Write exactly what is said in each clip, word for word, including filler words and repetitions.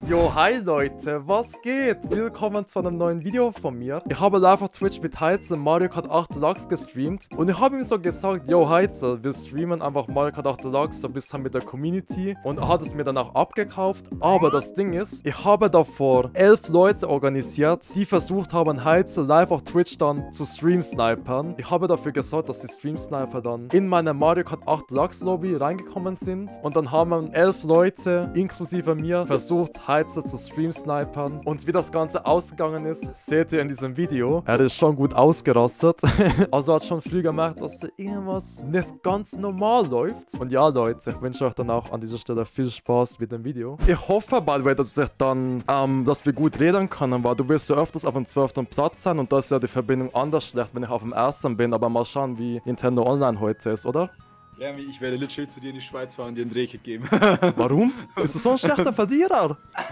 Jo, hi Leute, was geht? Willkommen zu einem neuen Video von mir. Ich habe live auf Twitch mit Heizel Mario Kart acht Deluxe gestreamt und ich habe ihm so gesagt, yo Heizel, wir streamen einfach Mario Kart acht Deluxe so ein bisschen mit der Community und er hat es mir dann auch abgekauft. Aber das Ding ist, ich habe davor elf Leute organisiert, die versucht haben, Heizel live auf Twitch dann zu Stream-Snipern. Ich habe dafür gesorgt, dass die Stream-Sniper dann in meine Mario Kart acht Deluxe Lobby reingekommen sind und dann haben elf Leute, inklusive mir, versucht, Heizel zu Stream-Snipern. Und wie das Ganze ausgegangen ist, seht ihr in diesem Video. Er ist schon gut ausgerastet. Also hat schon früh gemerkt, dass irgendwas nicht ganz normal läuft. Und ja, Leute, ich wünsche euch dann auch an dieser Stelle viel Spaß mit dem Video. Ich hoffe, by the way, dass ich dann, ähm, dass wir gut reden können, weil du wirst ja öfters auf dem zwölften Platz sein und da ist ja die Verbindung anders schlecht, wenn ich auf dem ersten bin. Aber mal schauen, wie Nintendo Online heute ist, oder? Lermi, ich werde literally zu dir in die Schweiz fahren und dir einen Drehkick geben. Warum? Bist du so ein schlechter Verdierer?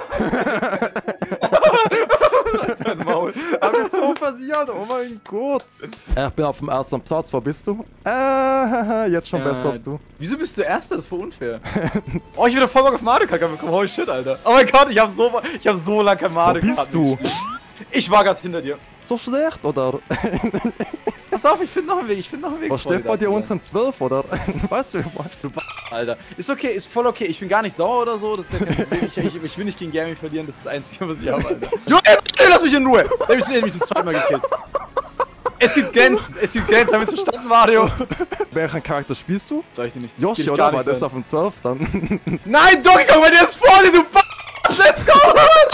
Dein Maul. Aber jetzt so versiert, oh mein Gott. Ich bin auf dem ersten Platz, wo bist du? Äh, jetzt schon äh, besser als du. Wieso bist du Erster? Das ist voll unfair. Oh, ich bin voll Bock auf Mario Kart bekommen. Holy shit, Alter. Oh mein Gott, ich hab so, ich hab so lange kein Mario Kart. Wo bist du? Ich war gerade hinter dir. So schlecht, oder? Pass auf, ich finde noch einen Weg, ich finde noch einen Weg. Was steht bei dir unter zwölf, oder? Weißt du, was? Du Alter. Ist okay, ist voll okay. Ich bin gar nicht sauer oder so. Das ist ja kein Problem. Ich, ich, ich will nicht gegen Gary verlieren, das ist das Einzige, was ich habe, Alter. Junge, lass mich in Ruhe! Der hat mich zum zweiten Mal gekillt. Es gibt Grenzen, es gibt Grenzen, haben wir verstanden, Mario? Welchen Charakter spielst du? Sag ich dir nicht. Yoshi, oder? Aber der ist auf dem zwölf dann. Nein, Donkey Kong, weil der ist vor dir, du B****! Let's go!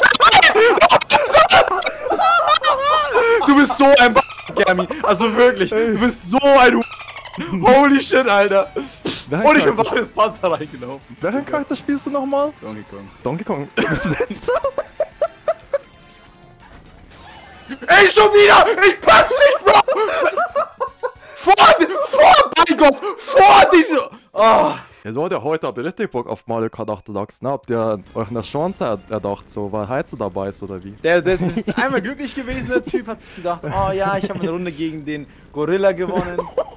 Du bist so ein B****, Germi. Also wirklich, du bist so ein Holy shit, Alter. Welchen und ich bin noch ins Panzer reingelaufen. Welchen Charakter spielst du nochmal? Donkey Kong. Donkey Kong. Bist du letzter? Ey, schon wieder! Ich pack's nicht, Bro! Vor, vor, mein Gott! Vor diese... Oh. Ja, so hat ja heute aber richtig Bock auf Mario Kart acht Deluxe, ne? Habt ihr euch eine Chance erdacht, so, weil Heizel dabei ist, oder wie? Der, der ist jetzt einmal glücklich gewesen, der Typ hat sich gedacht, oh ja, ich habe eine Runde gegen den Gorilla gewonnen.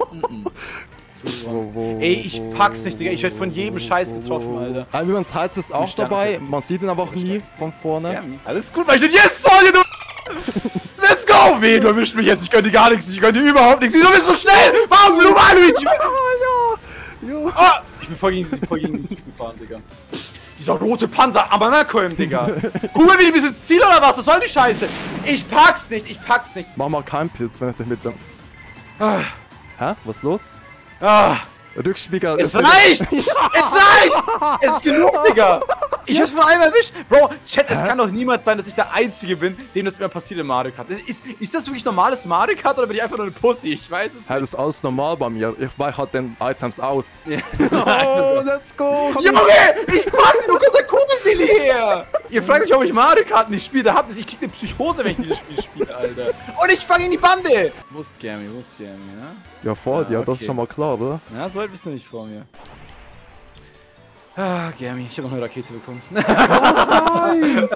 Wo, wo, Ey, ich pack's nicht, Digga, ich werde von jedem Scheiß getroffen, Alter. Ein übrigens, Heizel ist auch dabei, man sieht ihn aber auch nie von vorne. Ja, alles gut, weil ich den Yes, sorry, du... Let's go! Weh, du erwischt mich jetzt, ich gönn dir gar nichts, ich gönn dir überhaupt nichts. Wieso bist du so schnell? Warum, du Luigi? Ja, ja. Ich bin voll gegen, voll gegen den Typ gefahren, Digga. Dieser rote Panzer, aber Malcolm, Digga. Guck mal, wie du bist ins Ziel oder was? Was soll die Scheiße? Ich pack's nicht, ich pack's nicht. Mach mal keinen Pilz, wenn ich dich mit dem... Ah. Hä? Was ist los? Ah. Rückspiegel. Es reicht! Es reicht! Es ist genug, Digga! Ich hab's von einmal erwischt! Bro, Chat, es Hä? kann doch niemand sein, dass ich der Einzige bin, dem das immer passiert in Mario Kart. Ist, ist das wirklich normales Mario Kart oder bin ich einfach nur eine Pussy? Ich weiß es nicht. Hey, das ist alles normal bei mir. Ich weiche halt den Items aus. Ja. Oh, let's go! Junge! Ich pack's, wo kommt der Kugelwilli her? Ihr fragt euch, ob ich Mario Kart nicht spiele. Da habt ihr, ich krieg eine Psychose, wenn ich dieses Spiel spiele, Alter. Und ich fange in die Bande! Wo ist Germi, wo ist Germi, ne? Ja, vor dir, ah, okay. Das ist schon mal klar, oder? Ja, so weit bist du nicht vor mir. Ah, Germi, ich hab noch eine Rakete bekommen. Was? Nein!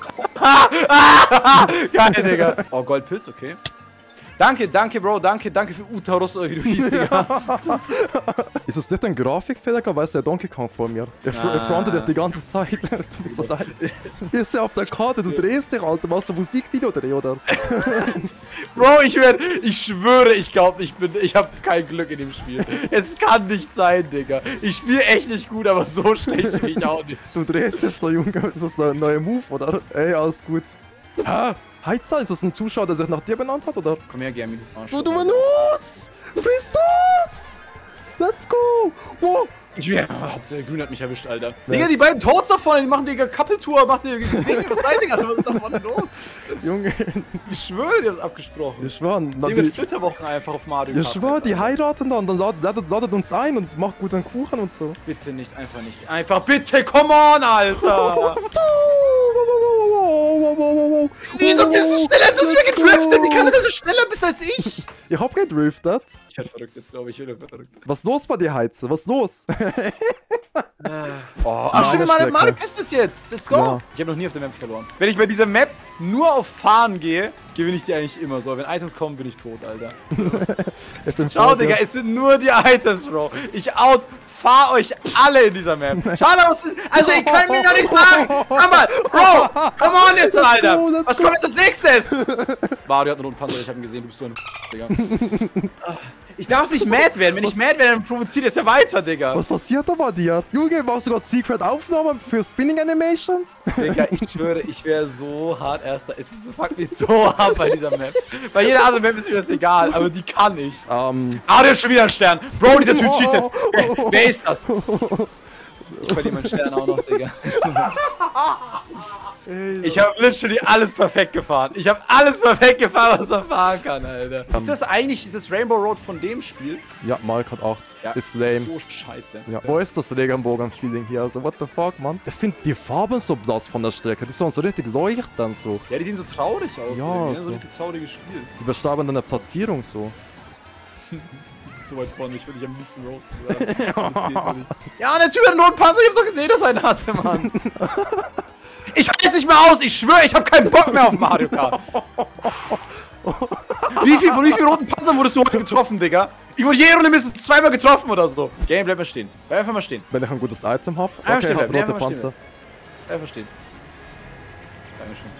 Geil, Digga. Oh, Goldpilz, okay. Danke, danke, Bro, danke, danke für Utarus, oder wie du hieß, Digga. Ist das nicht ein Grafikfehler, weil es der Donkey Kong vor mir? Er ah. frontet dich die ganze Zeit. Es tut mir so leid. Du bist ja auf der Karte, du drehst dich, Alter. Machst du Musikvideo drehen, oder? Bro, ich werde, ich schwöre, ich glaube, ich bin, ich habe kein Glück in dem Spiel. Es kann nicht sein, Digga. Ich spiele echt nicht gut, aber so schlecht bin ich auch nicht. Du drehst es so, Junge. Ist das ein neuer Move, oder? Ey, alles gut. Hä? Heizer, ist das ein Zuschauer, der sich nach dir benannt hat, oder? Komm her, Germi. Wo du Manus! Friss das! Let's go! Wow! Ich will. Hauptsache Grün hat mich erwischt, Alter. Ja. Digga, die beiden Toads da vorne, die machen Digga Couple-Tour, macht die Dinge, was sei Digga, was ist da vorne los? Junge. Ich schwöre, die haben es abgesprochen. Wir schwören. Die mit Flitterwochen einfach auf Mario Kart. Ich schwöre, die heiraten dann, dann ladet, ladet, ladet uns ein und macht guten Kuchen und so. Bitte nicht, einfach nicht. Einfach bitte, come on, Alter! Wieso bist du schneller? Du hast mich gedriftet! Wie kann es, dass du schneller bist als ich? Ich hab gedriftet. Ich werde verrückt jetzt, glaube ich. Ich werde verrückt. Was ist los bei dir, Heize? Was ist los? Oh, ach stimmt, meine Mann, ist es jetzt. Let's go. Ja. Ich habe noch nie auf der Map verloren. Wenn ich bei dieser Map nur auf Fahren gehe, gewinne ich die eigentlich immer so. Wenn Items kommen, bin ich tot, Alter. Ich bin Schau, tot, Digga, ja. es sind nur die Items, Bro. Ich outfahr euch alle in dieser Map. Schau da, was ist. Also, ihr könnt mir doch nicht sagen. Komm mal, Bro, come on jetzt, Alter. go, Was go. kommt jetzt als nächstes? Mario hat einen roten Panzer, ich hab ihn gesehen, du bist so ein Digga. Ich darf nicht mad werden. Wenn ich mad werde, dann provoziert es ja weiter, Digga. Was passiert da bei dir? Junge, machst du gerade Secret-Aufnahmen für Spinning Animations? Digga, ich schwöre, ich wäre so hart Erster. Es ist, fuck mich so hart bei dieser Map. Bei jeder anderen Map ist mir das egal, aber die kann ich. Ähm. Ah, der hat schon wieder einen Stern. Bro, dieser Typ cheatet. Wer, wer ist das? Ich verliere meinen Stern auch noch, Digga. Ich habe literally alles perfekt gefahren. Ich habe alles perfekt gefahren, was man fahren kann, Alter. Um. Ist das eigentlich dieses Rainbow Road von dem Spiel? Ja, Mario Kart acht. Ja, ist lame. So scheiße. Ja. Wo ist das Regenbogen-Feeling hier? Also, what the fuck, man? Ich finde die Farben so blass von der Strecke. Die sollen so richtig leuchten, so. Ja, die sehen so traurig aus. Ja, irgendwie, so. so richtig trauriges Spiel. Die beschreiben dann eine Platzierung so. So weit vorne, ich würde dich am liebsten roasten. Ja, ja, und der Typ hat einen roten Panzer, ich hab's doch gesehen, dass er einen hatte, Mann. Ich halte nicht mehr aus, ich schwöre, ich habe keinen Bock mehr auf Mario Kart. Wie viel, von wie vielen roten Panzern wurdest du heute getroffen, Digga? Ich wurde jede Runde mindestens zweimal getroffen oder so. Game, bleib mal stehen. Bleib einfach mal stehen. Wenn ich ein gutes Item hab. Einfach Okay, stehen hab bleiben, rote einfach Panzer. Stehen einfach stehen. Dankeschön.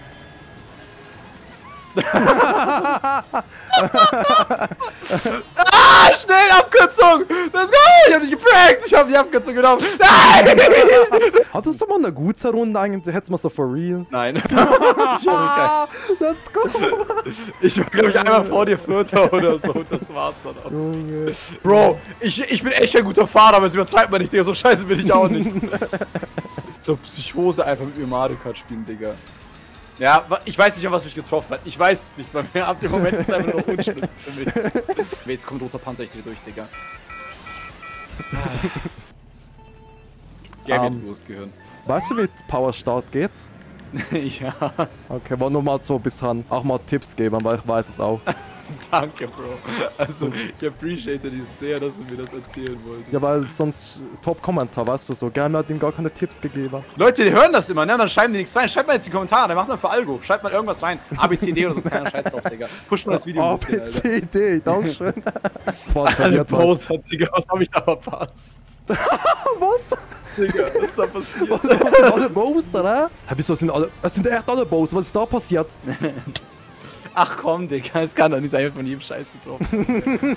Ah, schnell, Abkürzung! Let's go! Ich hab dich geprankt! Ich hab die Abkürzung genommen! Nein! Hattest du mal eine gute Runde eigentlich? Hättest du mal so for real? Nein. Ich, Let's go! ich war, glaube ich, einmal vor dir Vierter oder so. Das war's dann auch. Junge. Bro, ich, ich bin echt ein guter Fahrer, aber es übertreibt man nicht, Digga. So scheiße bin ich auch nicht. So Psychose einfach mit mir Mario Kart spielen, Digga. Ja, ich weiß nicht, was mich getroffen hat. Ich weiß es nicht, weil mir ab dem Moment ist es einfach nur unschlüssig für mich. Jetzt kommt roter Panzer, ich dreh durch, Digga. Gär mir Um, bloß Gehirn. Weißt du, wie Power Start geht? Ja. Okay, wollte nur mal so ein bisschen auch mal Tipps geben, weil ich weiß es auch. Danke, Bro. Also, ich appreciate dies sehr, dass du mir das erzählen wolltest. Ja, weil sonst Top-Kommentar, weißt du, so gerne hat ihm gar keine Tipps gegeben. Leute, die hören das immer, ne? Dann schreiben die nichts rein. Schreibt mal jetzt in die Kommentare, dann macht man für Algo. Schreibt mal irgendwas rein. A, B, C, D oder so, keiner Scheiß drauf, Digga. Pusht mal das Video A, ein bisschen, B, Alter. C, D, Dankeschön. Eine Pause hat, Digga, was hab ich da verpasst? Was? Digga, was ist da passiert? Das sind alle Bowser, ne? Hä, wieso sind alle... Es sind echt alle Bowser, was ist da passiert? Ach komm, Digga, es kann doch nicht sein, ich hab von jedem Scheiß getroffen.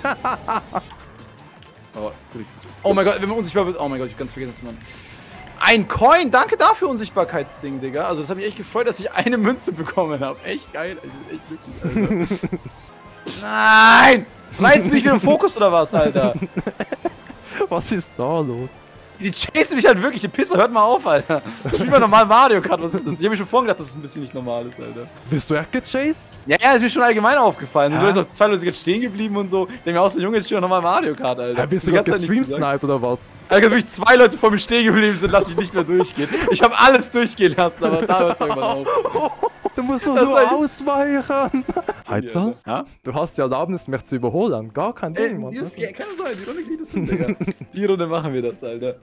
oh, oh mein Gott, wenn man unsichtbar wird... Oh mein Gott, ich hab ganz vergessen, Mann. Ein Coin, danke dafür, Unsichtbarkeitsding, Digga. Also, das hat mich echt gefreut, dass ich eine Münze bekommen habe. Echt geil, ich bin echt glücklich, Alter. Nein! Das reizt mich wieder im Fokus oder was, Alter? Was ist da los? Die chasen mich halt wirklich, die Pisser, hört mal auf, Alter. Ich spiel mal normal Mario Kart, was ist das? Ich hab mir schon vorhin gedacht, dass es ein bisschen nicht normal ist, Alter. Bist du echt gechased? Ja, ja, ist mir schon allgemein aufgefallen. Ja. Du bist zwei Leute jetzt stehen geblieben und so. Ich denke mir auch so, Junge, jetzt spiel doch nochmal Mario Kart, Alter. Hä, bist du Die gerade ganze Zeit nichts gestreamsniped oder was? Alter, wirklich zwei Leute vor mir stehen geblieben sind, lass ich nicht mehr durchgehen. Ich habe alles durchgehen lassen, aber da hört's irgendwann auf. Du musst doch Das nur soll ich- ausweichen. Heizer? Ja? Du hast die Erlaubnis, mich zu überholen. Gar kein Ey, Ding, Mann. dieses, keine Sorge, die Runde kriegt das hin, Digga. Die Runde machen wir das, Alter.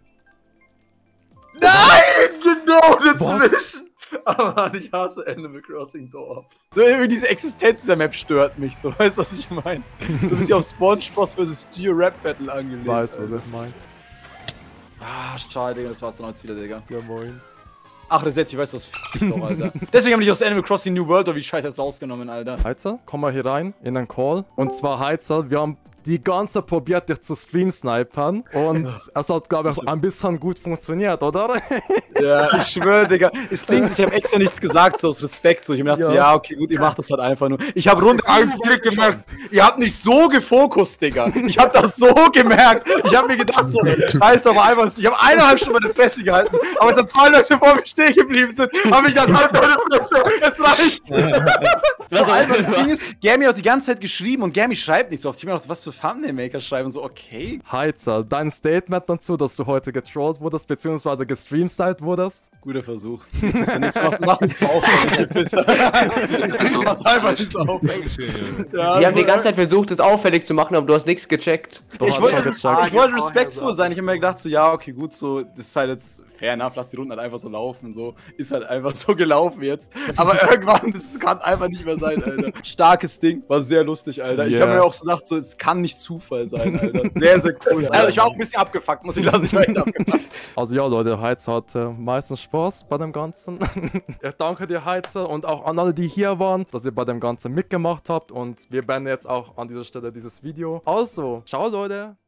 Nein, genau dazwischen! Aber Mann, ich hasse Animal Crossing Dorf. So, irgendwie diese Existenz dieser Map stört mich so, weißt du, was ich meine? So ein bisschen auf SpongeBob versus. Geo Rap Battle angelegt. Ich weiß, was Alter. ich meine. Ah, schade, Digga, das war's dann jetzt wieder, Digga. Ja, moin. Ach, das jetzt, ich weiß, was f*** doch, Alter. Deswegen haben die aus Animal Crossing New World oder wie scheiße das rausgenommen, Alter. Heizer, komm mal hier rein in den Call. Und zwar Heizer, wir haben die ganze Zeit probiert, dich zu stream-snipern. Und es hat, glaube ich, ein bisschen gut funktioniert, oder? Ja, ich schwöre, Digga. Das Ding ist, ich habe extra nichts gesagt, so aus Respekt. So. Ich hab mir gedacht, ja. so, ja, okay, gut, ihr macht das halt einfach nur. Ich habe Runde eins direkt gemerkt, ihr habt nicht so gefokust, Digga. Ich habe das so gemerkt. Ich habe mir gedacht, so, scheiß doch mal einfach. Ich habe eineinhalb Stunden das Beste gehalten, aber es sind zwei Leute vor mir stehen geblieben sind, habe ich das halt es reicht. Vor allem, das Ding ist, Gammy hat die ganze Zeit geschrieben und Gammy schreibt nicht so oft. Ich hab mir gedacht, was für Thumbnail-Maker schreiben, so, okay. Heizer, dein Statement dazu, dass du heute getrollt wurdest, beziehungsweise gestreamstylt wurdest? Guter Versuch. Ja nichts, mach, mach nicht so auffällig, du machst einfach nicht so auffällig. Ja, Wir haben so, die ganze Zeit versucht, es auffällig zu machen, aber du hast nichts gecheckt. Doch, ich hab wollte, schon ich gecheckt. wollte respektvoll sein. Ich habe mir gedacht, so, ja, okay, gut, so, das ist halt jetzt fair enough, lass die Runden halt einfach so laufen, so, ist halt einfach so gelaufen jetzt. Aber irgendwann, das kann einfach nicht mehr sein, Alter. Starkes Ding, war sehr lustig, Alter. Ich Yeah. habe mir auch so gedacht, so, es kann nicht Zufall sein, Alter. Sehr, sehr cool. Also, ich war auch ein bisschen abgefuckt, muss ich lassen, ich war echt abgefuckt. Also ja, Leute, Heizer hatte meistens Spaß bei dem Ganzen. Ich danke dir, Heizer, und auch an alle, die hier waren, dass ihr bei dem Ganzen mitgemacht habt. Und wir beenden jetzt auch an dieser Stelle dieses Video. Also, ciao, Leute.